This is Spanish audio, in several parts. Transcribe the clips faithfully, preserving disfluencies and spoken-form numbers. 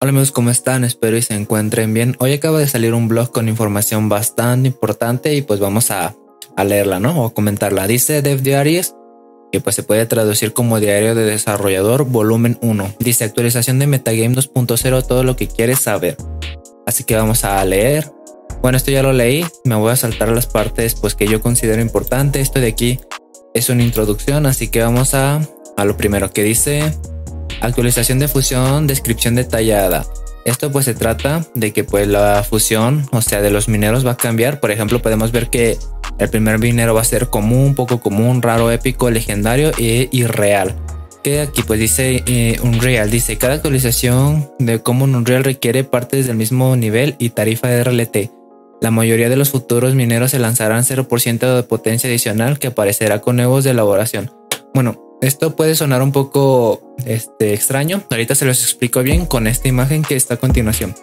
Hola amigos, ¿cómo están? Espero y se encuentren bien. Hoy acaba de salir un blog con información bastante importante y pues vamos a, a leerla, ¿no? O comentarla. Dice Dev Diaries, que pues se puede traducir como Diario de Desarrollador volumen uno. Dice actualización de Metagame dos punto cero, todo lo que quieres saber. Así que vamos a leer. Bueno, esto ya lo leí, me voy a saltar las partes pues que yo considero importante. Esto de aquí es una introducción, así que vamos a, a lo primero que dice. Actualización de fusión, descripción detallada. Esto pues se trata de que pues la fusión, o sea de los mineros va a cambiar. Por ejemplo, podemos ver que el primer minero va a ser común, poco común, raro, épico, legendario e irreal. Que aquí pues dice eh, Unreal, dice cada actualización de Common Unreal requiere partes del mismo nivel y tarifa de R L T. La mayoría de los futuros mineros se lanzarán cero por ciento de potencia adicional que aparecerá con nuevos de elaboración. Bueno, esto puede sonar un poco este, extraño. Ahorita se los explico bien con esta imagen que está a continuación.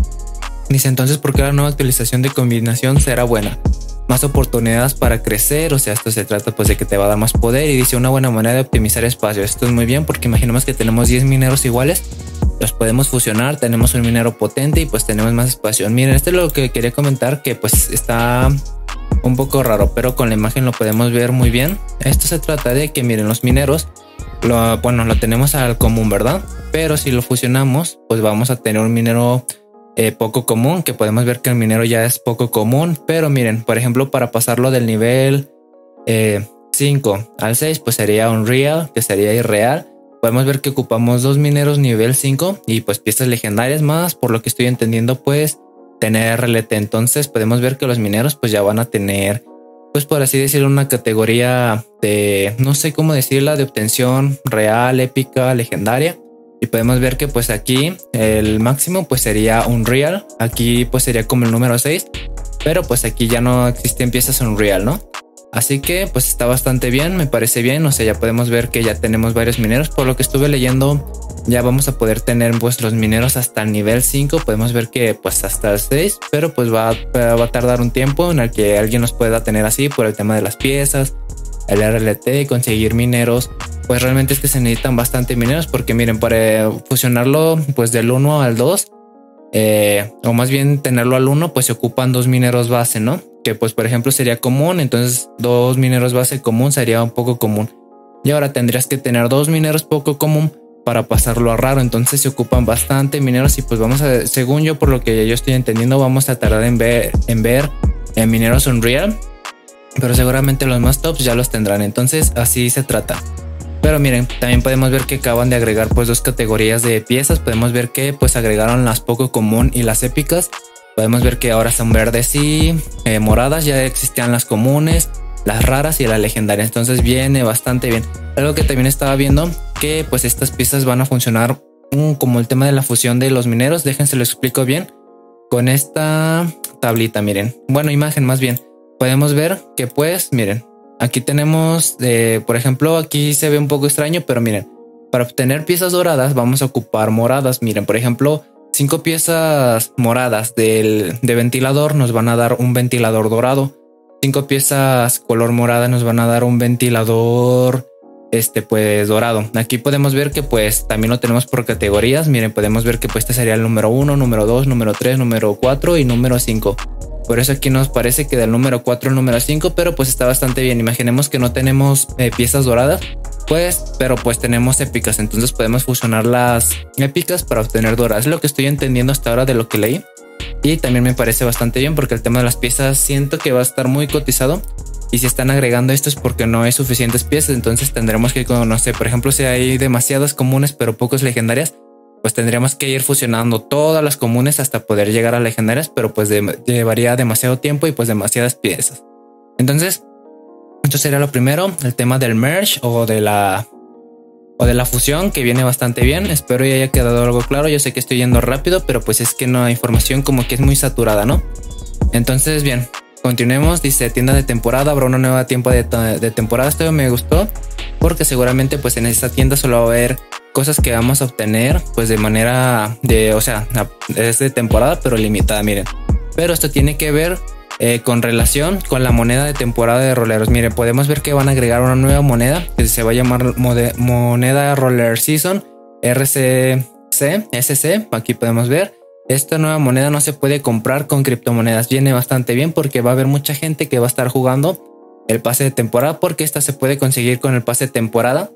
Dice entonces, ¿por qué la nueva actualización de combinación será buena? Más oportunidades para crecer, o sea, esto se trata pues de que te va a dar más poder y dice una buena manera de optimizar espacio. Esto es muy bien porque imaginemos que tenemos diez mineros iguales, los podemos fusionar, tenemos un minero potente y pues tenemos más espacio. Miren, esto es lo que quería comentar, que pues está un poco raro, pero con la imagen lo podemos ver muy bien. Esto se trata de que miren los mineros, lo, bueno, lo tenemos al común, ¿verdad? Pero si lo fusionamos, pues vamos a tener un minero eh, poco común, que podemos ver que el minero ya es poco común. Pero miren, por ejemplo, para pasarlo del nivel eh, cinco al seis, pues sería Unreal, que sería irreal. Podemos ver que ocupamos dos mineros nivel cinco y pues piezas legendarias más, por lo que estoy entendiendo, pues tener R L T. Entonces podemos ver que los mineros pues ya van a tener, pues por así decirlo, una categoría de, no sé cómo decirla, de obtención real, épica, legendaria. Y podemos ver que pues aquí el máximo pues sería Unreal. Aquí pues sería como el número seis, pero pues aquí ya no existen piezas Unreal, ¿no? Así que pues está bastante bien, me parece bien. O sea, ya podemos ver que ya tenemos varios mineros. Por lo que estuve leyendo, ya vamos a poder tener pues los mineros hasta el nivel cinco. Podemos ver que pues hasta el seis, pero pues va, va a tardar un tiempo en el que alguien nos pueda tener así por el tema de las piezas, el R L T, conseguir mineros. Pues realmente es que se necesitan bastante mineros, porque miren, para fusionarlo pues del uno al dos, eh, o más bien tenerlo al uno, pues se ocupan dos mineros base, ¿no? Que pues por ejemplo sería común, entonces dos mineros base común sería un poco común. Y ahora tendrías que tener dos mineros poco común para pasarlo a raro, entonces se ocupan bastante mineros. Y pues vamos a, según yo, por lo que yo estoy entendiendo, vamos a tardar en ver en ver en mineros Unreal, pero seguramente los más tops ya los tendrán. Entonces así se trata. Pero miren, también podemos ver que acaban de agregar pues dos categorías de piezas. Podemos ver que pues agregaron las poco común y las épicas. Podemos ver que ahora son verdes y eh, moradas. Ya existían las comunes, las raras y las legendarias. Entonces viene bastante bien. Algo que también estaba viendo, que pues estas piezas van a funcionar um, como el tema de la fusión de los mineros. Déjense lo explico bien con esta tablita. Miren, bueno, imagen más bien. Podemos ver que pues miren, aquí tenemos eh, por ejemplo, aquí se ve un poco extraño, pero miren, para obtener piezas doradas vamos a ocupar moradas. Miren, por ejemplo, cinco piezas moradas del, de ventilador nos van a dar un ventilador dorado. Cinco piezas color morada nos van a dar un ventilador este pues dorado. Aquí podemos ver que pues también lo tenemos por categorías. Miren, podemos ver que pues este sería el número uno, número dos, número tres, número cuatro y número cinco. Por eso aquí nos parece que del número cuatro al número cinco, pero pues está bastante bien. Imaginemos que no tenemos eh, piezas doradas, pues, pero pues tenemos épicas. Entonces podemos fusionar las épicas para obtener doradas. Es lo que estoy entendiendo hasta ahora de lo que leí. Y también me parece bastante bien, porque el tema de las piezas siento que va a estar muy cotizado. Y si están agregando esto es porque no hay suficientes piezas. Entonces tendremos que, no sé, por ejemplo, si hay demasiadas comunes pero pocas legendarias, pues tendríamos que ir fusionando todas las comunes hasta poder llegar a legendarias, pero pues de, llevaría demasiado tiempo y pues demasiadas piezas. Entonces, esto sería lo primero, el tema del merge o de la o de la fusión, que viene bastante bien. Espero ya haya quedado algo claro. Yo sé que estoy yendo rápido, pero pues es que no hay información, como que es muy saturada, ¿no? Entonces, bien, continuemos. Dice tienda de temporada, habrá una nueva tienda de, de temporada. Esto me gustó porque seguramente pues en esta tienda solo va a haber cosas que vamos a obtener pues de manera de, o sea, es de temporada pero limitada, miren. Pero esto tiene que ver eh, con relación con la moneda de temporada de roleros. Miren, podemos ver que van a agregar una nueva moneda que se va a llamar moneda Roller Season R C C, S C, aquí podemos ver. Esta nueva moneda no se puede comprar con criptomonedas. Viene bastante bien porque va a haber mucha gente que va a estar jugando el pase de temporada, porque esta se puede conseguir con el pase de temporada.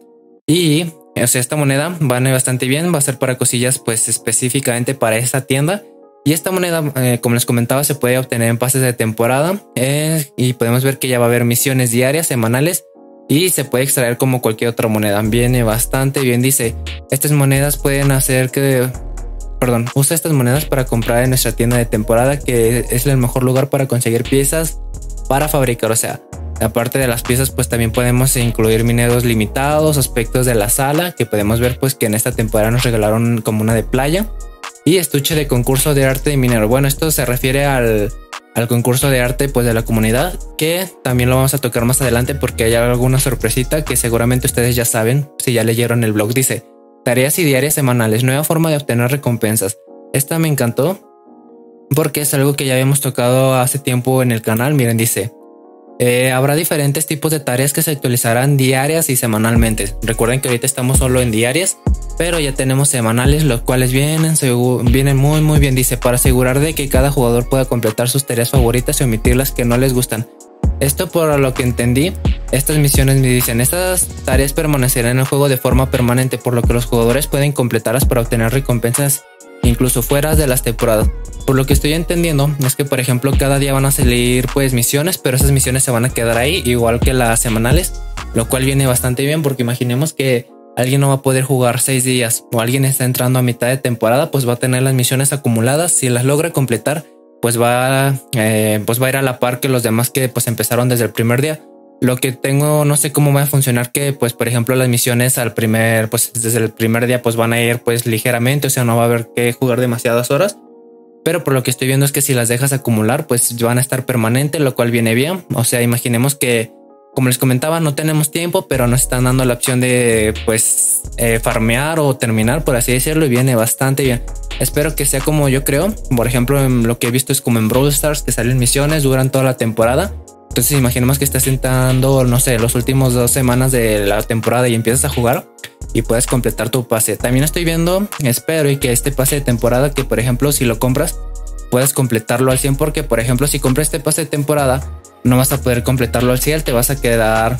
Y o sea, esta moneda va a venir bastante bien, va a ser para cosillas pues específicamente para esta tienda. Y esta moneda, eh, como les comentaba, se puede obtener en pases de temporada, eh, y podemos ver que ya va a haber misiones diarias, semanales, y se puede extraer como cualquier otra moneda. Viene bastante bien. Dice, estas monedas pueden hacer que... Perdón, usa estas monedas para comprar en nuestra tienda de temporada, que es el mejor lugar para conseguir piezas para fabricar. O sea, aparte de las piezas, pues también podemos incluir mineros limitados, aspectos de la sala, que podemos ver pues que en esta temporada nos regalaron como una de playa, y estuche de concurso de arte de minero. Bueno, esto se refiere al, al concurso de arte pues de la comunidad, que también lo vamos a tocar más adelante porque hay alguna sorpresita que seguramente ustedes ya saben si ya leyeron el blog. Dice, tareas y diarias semanales, nueva forma de obtener recompensas. Esta me encantó porque es algo que ya habíamos tocado hace tiempo en el canal. Miren, dice, eh, habrá diferentes tipos de tareas que se actualizarán diarias y semanalmente. Recuerden que ahorita estamos solo en diarias, pero ya tenemos semanales, los cuales vienen, vienen muy muy bien. Dice, para asegurar de que cada jugador pueda completar sus tareas favoritas y omitir las que no les gustan. Esto, por lo que entendí, estas misiones me dicen, estas tareas permanecerán en el juego de forma permanente, por lo que los jugadores pueden completarlas para obtener recompensas incluso fuera de las temporadas. Por lo que estoy entendiendo es que, por ejemplo, cada día van a salir pues misiones, pero esas misiones se van a quedar ahí, igual que las semanales, lo cual viene bastante bien, porque imaginemos que alguien no va a poder jugar seis días o alguien está entrando a mitad de temporada, pues va a tener las misiones acumuladas. Si las logra completar, pues va, eh, pues va a ir a la par que los demás que pues empezaron desde el primer día. Lo que tengo, no sé cómo va a funcionar, que pues por ejemplo las misiones al primer, pues desde el primer día pues van a ir pues ligeramente, o sea, no va a haber que jugar demasiadas horas. Pero por lo que estoy viendo es que si las dejas acumular, pues van a estar permanentes, lo cual viene bien. O sea, imaginemos que, como les comentaba, no tenemos tiempo, pero nos están dando la opción de pues eh, farmear o terminar, por así decirlo, y viene bastante bien. Espero que sea como yo creo. Por ejemplo, en lo que he visto es como en Brawl Stars, que salen misiones, duran toda la temporada. Entonces imaginemos que estás intentando, no sé, los últimos dos semanas de la temporada y empiezas a jugar y puedes completar tu pase. También estoy viendo, espero, y que este pase de temporada, que por ejemplo si lo compras, puedes completarlo al cien, porque por ejemplo si compras este pase de temporada, no vas a poder completarlo al cien, te vas a quedar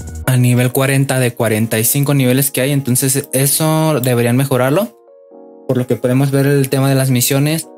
a nivel cuarenta de cuarenta y cinco niveles que hay. Entonces eso deberían mejorarlo. Por lo que podemos ver, el tema de las misiones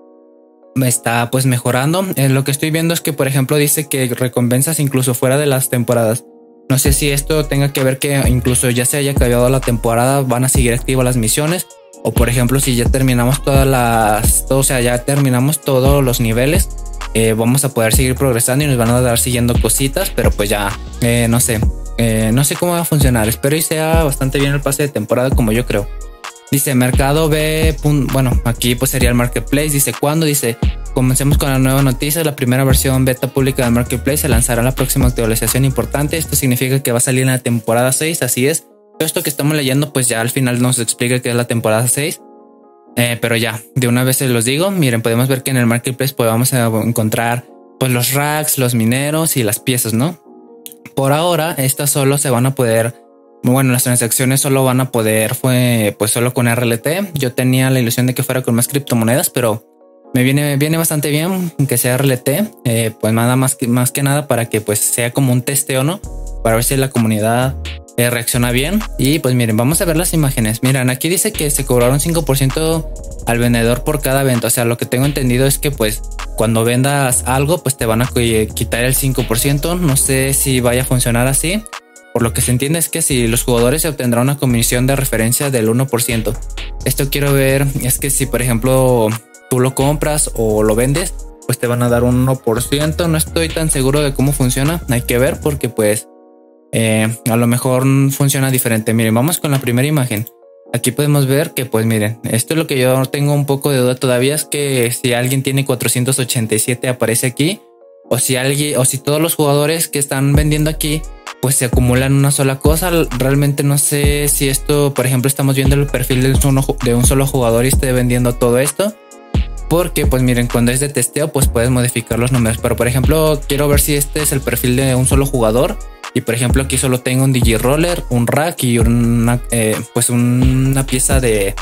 está pues mejorando. Eh, lo que estoy viendo es que por ejemplo dice que recompensas incluso fuera de las temporadas. No sé si esto tenga que ver que incluso ya se haya acabado la temporada, van a seguir activas las misiones, o por ejemplo si ya terminamos todas las, todo, o sea, ya terminamos todos los niveles, eh, vamos a poder seguir progresando y nos van a dar siguiendo cositas, pero pues ya eh, no sé, eh, no sé cómo va a funcionar. Espero y sea bastante bien el pase de temporada como yo creo. Dice mercado B. Bueno, aquí pues sería el marketplace. Dice cuándo. Dice comencemos con la nueva noticia. La primera versión beta pública del marketplace se lanzará en la próxima actualización importante. Esto significa que va a salir en la temporada seis. Así es. Todo esto que estamos leyendo pues ya al final nos explica que es la temporada seis. Eh, pero ya, de una vez se los digo. Miren, podemos ver que en el marketplace pues vamos a encontrar pues los racks, los mineros y las piezas, ¿no? Por ahora estas solo se van a poder... Bueno, las transacciones solo van a poder, fue pues solo con R L T. Yo tenía la ilusión de que fuera con más criptomonedas, pero me viene, viene bastante bien que sea R L T. Eh, pues nada más que, más que nada para que pues sea como un testeo, ¿no? Para ver si la comunidad eh, reacciona bien. Y pues miren, vamos a ver las imágenes. Miren, aquí dice que se cobraron cinco por ciento al vendedor por cada venta. O sea, lo que tengo entendido es que pues cuando vendas algo, pues te van a quitar el cinco por ciento. No sé si vaya a funcionar así. Por lo que se entiende es que si los jugadores se obtendrá una comisión de referencia del uno por ciento. Esto quiero ver, es que si por ejemplo tú lo compras o lo vendes, pues te van a dar un uno por ciento. No estoy tan seguro de cómo funciona, hay que ver porque pues eh, a lo mejor funciona diferente. Miren, vamos con la primera imagen. Aquí podemos ver que pues miren, esto es lo que yo tengo un poco de duda todavía, es que si alguien tiene cuatrocientos ochenta y siete aparece aquí, o si alguien, o si todos los jugadores que están vendiendo aquí pues se acumulan una sola cosa. Realmente no sé si esto, por ejemplo, estamos viendo el perfil de un, de un solo jugador y esté vendiendo todo esto, porque pues miren, cuando es de testeo pues puedes modificar los números, pero por ejemplo quiero ver si este es el perfil de un solo jugador y por ejemplo aquí solo tengo un Digiroller, un rack y una, eh, pues una pieza de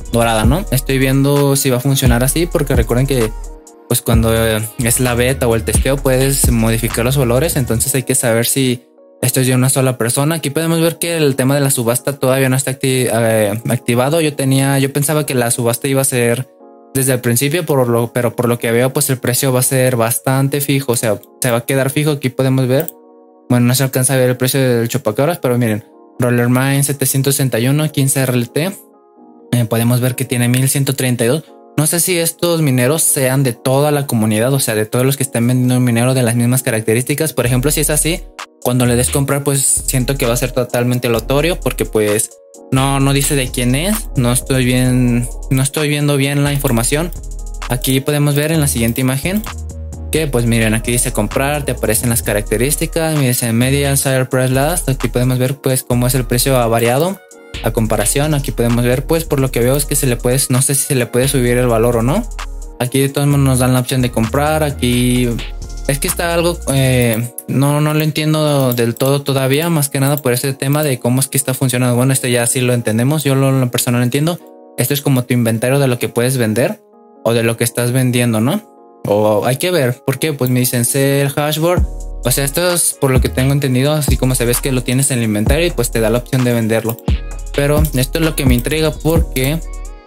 dorada, ¿no? Estoy viendo si va a funcionar así, porque recuerden que pues cuando es la beta o el testeo puedes modificar los valores, entonces hay que saber si esto es de una sola persona. Aquí podemos ver que el tema de la subasta todavía no está acti eh, activado. Yo tenía, yo pensaba que la subasta iba a ser desde el principio, por lo, pero por lo que veo pues el precio va a ser bastante fijo, o sea, se va a quedar fijo. Aquí podemos ver, bueno, no se alcanza a ver el precio del chupacabras, pero miren, Roller Mine setecientos sesenta y uno, quince R L T, eh, podemos ver que tiene mil ciento treinta y dos. No sé si estos mineros sean de toda la comunidad, o sea, de todos los que estén vendiendo un minero de las mismas características. Por ejemplo, si es así, cuando le des comprar, pues siento que va a ser totalmente aleatorio, porque pues no, no dice de quién es. No estoy bien, no estoy viendo bien la información. Aquí podemos ver en la siguiente imagen que pues miren, aquí dice comprar, te aparecen las características, me dice Median Sire Price Last. Aquí podemos ver pues cómo es el precio, ha variado a comparación. Aquí podemos ver pues por lo que veo es que se le puede, no sé si se le puede subir el valor o no. Aquí de todos modos nos dan la opción de comprar. Aquí es que está algo, eh, no, no lo entiendo del todo todavía, más que nada por ese tema de cómo es que está funcionando. Bueno, este ya sí lo entendemos, yo lo, lo personal entiendo. Esto es como tu inventario de lo que puedes vender o de lo que estás vendiendo, ¿no? O hay que ver, ¿por qué? Pues me dicen Sell Hashboard. O sea, esto es por lo que tengo entendido, así como se ves que lo tienes en el inventario y pues te da la opción de venderlo. Pero esto es lo que me intriga porque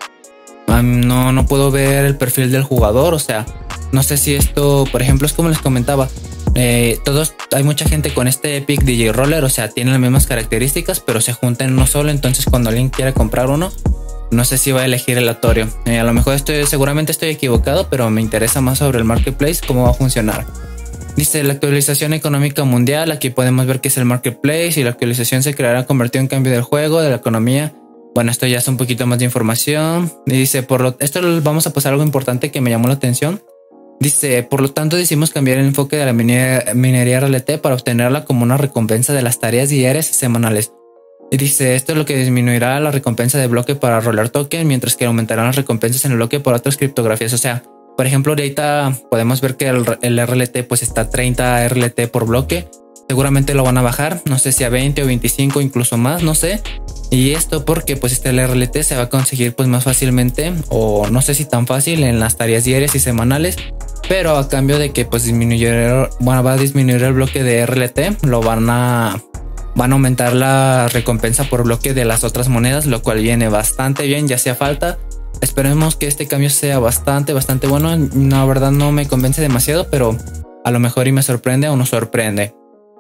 um, no, no puedo ver el perfil del jugador. O sea, no sé si esto, por ejemplo, es como les comentaba, eh, todos, hay mucha gente con este Epic D J Roller, o sea, tienen las mismas características, pero se juntan en uno solo. Entonces cuando alguien quiere comprar uno, no sé si va a elegir aleatorio. Eh, a lo mejor estoy, seguramente estoy equivocado, pero me interesa más sobre el marketplace, cómo va a funcionar. Dice la actualización económica mundial. Aquí podemos ver que es el marketplace y la actualización se creará convertido en cambio del juego, de la economía. Bueno, esto ya es un poquito más de información. Y dice, por lo esto vamos a pasar algo importante que me llamó la atención. Dice, por lo tanto decidimos cambiar el enfoque de la minería, minería R L T para obtenerla como una recompensa de las tareas diarias y semanales. Y dice, esto es lo que disminuirá la recompensa de bloque para rolar token, mientras que aumentarán las recompensas en el bloque por otras criptografías. O sea, por ejemplo, ahorita podemos ver que el, el R L T pues está treinta R L T por bloque. Seguramente lo van a bajar, no sé si a veinte o veinticinco, incluso más, no sé. Y esto porque pues este R L T se va a conseguir pues más fácilmente, o no sé si tan fácil, en las tareas diarias y semanales. Pero a cambio de que pues disminuir, bueno, va a disminuir el bloque de R L T, lo van a... Van a aumentar la recompensa por bloque de las otras monedas, lo cual viene bastante bien, ya hacía falta. Esperemos que este cambio sea bastante, bastante bueno. La verdad no me convence demasiado, pero a lo mejor y me sorprende o nos sorprende.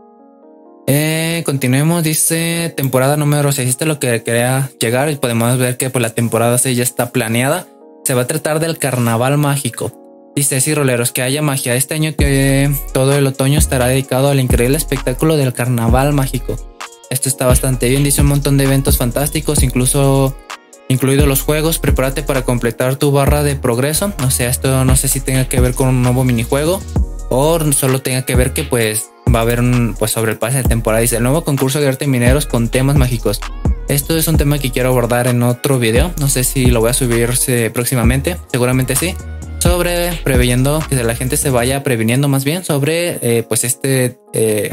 Eh, continuemos, dice temporada número seis. Esto es lo que quería llegar y podemos ver que pues, la temporada seis ya está planeada. Se va a tratar del carnaval mágico. Dice, sí, roleros, que haya magia. Este año que todo el otoño estará dedicado al increíble espectáculo del carnaval mágico. Esto está bastante bien. Dice un montón de eventos fantásticos, incluso incluidos los juegos. Prepárate para completar tu barra de progreso. O sea, esto no sé si tenga que ver con un nuevo minijuego o solo tenga que ver que pues va a haber un, pues sobre el pase de temporada. Dice el nuevo concurso de arte mineros con temas mágicos. Esto es un tema que quiero abordar en otro video. No sé si lo voy a subir próximamente. Seguramente sí. Sobre preveyendo que la gente se vaya previniendo más bien sobre eh, pues este eh,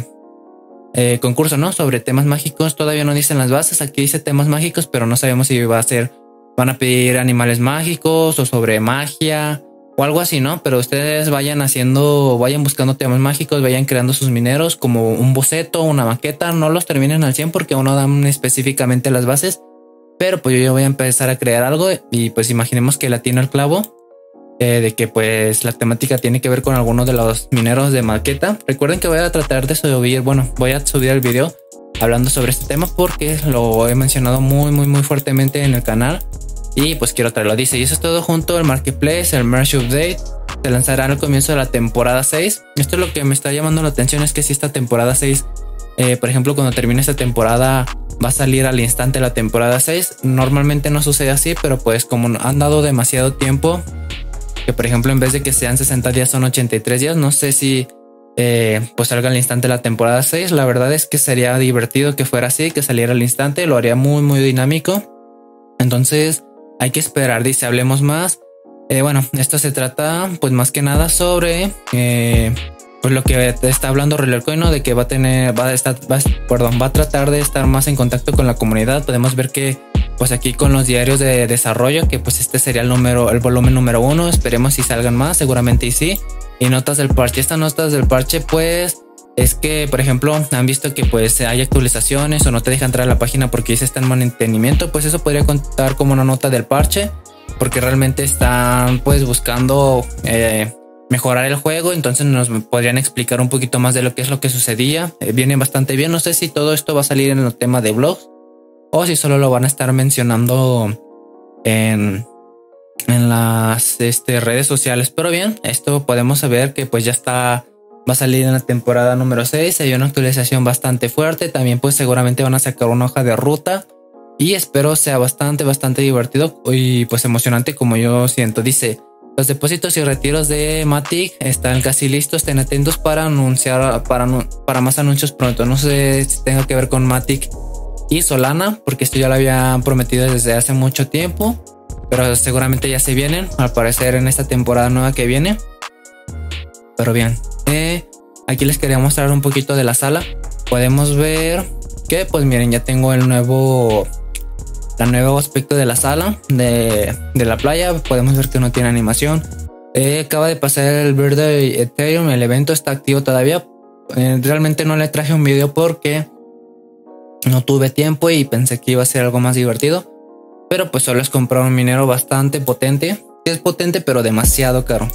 eh, concurso, ¿no? Sobre temas mágicos. Todavía no dicen las bases. Aquí dice temas mágicos, pero no sabemos si va a ser, van a pedir animales mágicos o sobre magia o algo así, ¿no? Pero ustedes vayan haciendo, vayan buscando temas mágicos, vayan creando sus mineros como un boceto, una maqueta. No los terminen al cien porque aún no dan específicamente las bases, pero pues yo ya voy a empezar a crear algo y pues imaginemos que la tiene el clavo. Eh, de que pues la temática tiene que ver con alguno de los mineros de maqueta. Recuerden que voy a tratar de subir, bueno, voy a subir el video hablando sobre este tema porque lo he mencionado muy muy muy fuertemente en el canal y pues quiero traerlo. Dice, y eso es todo junto al marketplace, el merge update se lanzará al comienzo de la temporada seis. Esto es lo que me está llamando la atención, es que si esta temporada seis, eh, por ejemplo, cuando termine esta temporada va a salir al instante la temporada seis. Normalmente no sucede así, pero pues como han dado demasiado tiempo, que por ejemplo en vez de que sean sesenta días son ochenta y tres días, no sé si eh, pues salga al instante la temporada seis. La verdad es que sería divertido que fuera así, que saliera al instante, lo haría muy muy dinámico. Entonces hay que esperar. Dice, hablemos más. Eh, bueno, esto se trata pues más que nada sobre eh, pues lo que está hablando Rollercoin, ¿no? De que va a tener, va a estar, va, perdón, va a tratar de estar más en contacto con la comunidad. Podemos ver que pues aquí con los diarios de desarrollo, que pues este sería el número, el volumen número uno. Esperemos si salgan más, seguramente y sí. Y notas del parche. Estas notas del parche, pues es que, por ejemplo, han visto que pues hay actualizaciones o no te deja entrar a la página porque dice está en mantenimiento. Pues eso podría contar como una nota del parche, porque realmente están pues buscando eh, mejorar el juego. Entonces nos podrían explicar un poquito más de lo que es lo que sucedía. Eh, viene bastante bien. No sé si todo esto va a salir en el tema de blogs o si solo lo van a estar mencionando en, en las este, redes sociales. Pero bien, esto podemos saber que pues ya está, va a salir en la temporada número seis. Hay una actualización bastante fuerte. También pues seguramente van a sacar una hoja de ruta. Y espero sea bastante, bastante divertido y pues emocionante como yo siento. Dice, los depósitos y retiros de Matic están casi listos. Estén atentos para anunciar, para, para más anuncios pronto. No sé si tenga que ver con Matic y Solana, porque esto ya lo habían prometido desde hace mucho tiempo, pero seguramente ya se vienen, al parecer en esta temporada nueva que viene. Pero bien, eh, aquí les quería mostrar un poquito de la sala. Podemos ver que pues miren, ya tengo el nuevo el nuevo aspecto de la sala de, de la playa. Podemos ver que no tiene animación. eh, acaba de pasar el Birthday Ethereum, el evento está activo todavía. eh, realmente no le traje un video porque no tuve tiempo y pensé que iba a ser algo más divertido, pero pues solo es comprar un minero bastante potente. Es potente pero demasiado caro.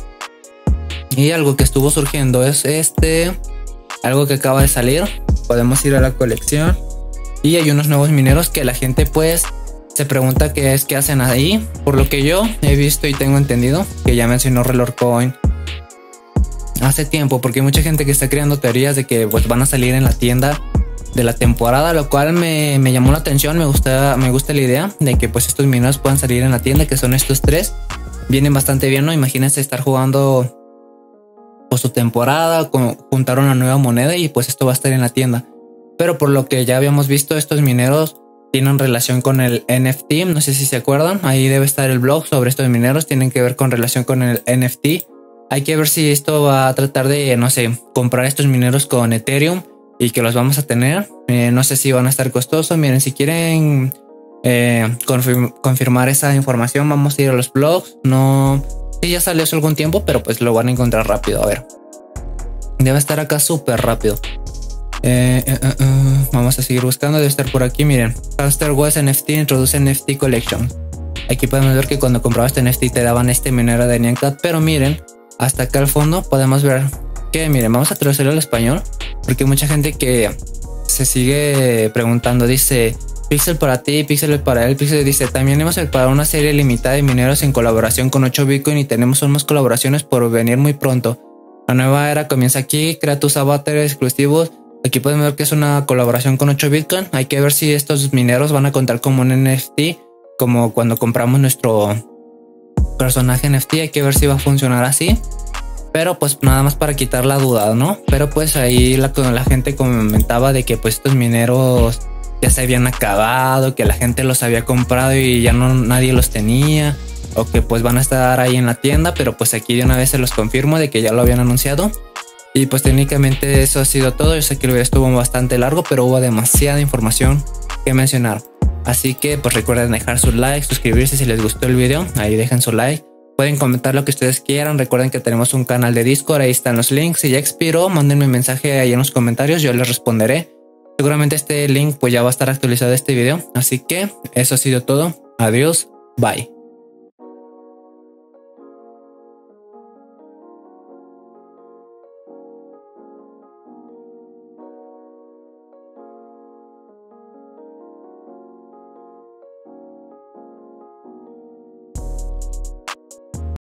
Y algo que estuvo surgiendo es este, algo que acaba de salir. Podemos ir a la colección y hay unos nuevos mineros que la gente pues se pregunta qué es, qué hacen ahí. Por lo que yo he visto y tengo entendido, que ya mencionó Relor Coin hace tiempo, porque hay mucha gente que está creando teorías de que pues van a salir en la tienda de la temporada, lo cual me, me llamó la atención. Me gusta, me gusta la idea de que pues estos mineros puedan salir en la tienda, que son estos tres. Vienen bastante bien, ¿no? Imagínense estar jugando pues su temporada, con, juntar una nueva moneda y pues esto va a estar en la tienda. Pero por lo que ya habíamos visto, estos mineros tienen relación con el N F T. No sé si se acuerdan, ahí debe estar el blog sobre estos mineros. Tienen que ver con relación con el N F T. Hay que ver si esto va a tratar de, no sé, comprar estos mineros con Ethereum y que los vamos a tener. Eh, no sé si van a estar costosos. Miren, si quieren eh, confirm confirmar esa información, vamos a ir a los blogs. No, sí, ya salió hace algún tiempo, pero pues lo van a encontrar rápido. A ver, debe estar acá súper rápido. Eh, eh, eh, eh, vamos a seguir buscando. Debe estar por aquí. Miren, Hamster West N F T introduce N F T Collection. Aquí podemos ver que cuando comprabas este N F T te daban este minero de Nyancat. Pero miren, hasta acá al fondo podemos ver que, miren, vamos a traducirlo al español, porque hay mucha gente que se sigue preguntando. Dice Pixel para ti, Pixel para él. Pixel dice, también hemos preparado una serie limitada de mineros en colaboración con ocho Bitcoin y tenemos más colaboraciones por venir muy pronto. La nueva era comienza aquí, crea tus avatares exclusivos. Aquí podemos ver que es una colaboración con ocho Bitcoin. Hay que ver si estos mineros van a contar como un N F T, como cuando compramos nuestro personaje N F T. Hay que ver si va a funcionar así. Pero pues nada más para quitar la duda, ¿no? Pero pues ahí la, la gente comentaba de que pues estos mineros ya se habían acabado, que la gente los había comprado y ya no nadie los tenía, o que pues van a estar ahí en la tienda. Pero pues aquí de una vez se los confirmo de que ya lo habían anunciado. Y pues técnicamente eso ha sido todo. Yo sé que el video estuvo bastante largo, pero hubo demasiada información que mencionar. Así que pues recuerden dejar su like, suscribirse si les gustó el video. Ahí dejen su like. Pueden comentar lo que ustedes quieran. Recuerden que tenemos un canal de Discord, ahí están los links. Si ya expiró, mándenme un mensaje ahí en los comentarios, yo les responderé. Seguramente este link pues ya va a estar actualizado este video. Así que eso ha sido todo. Adiós, bye.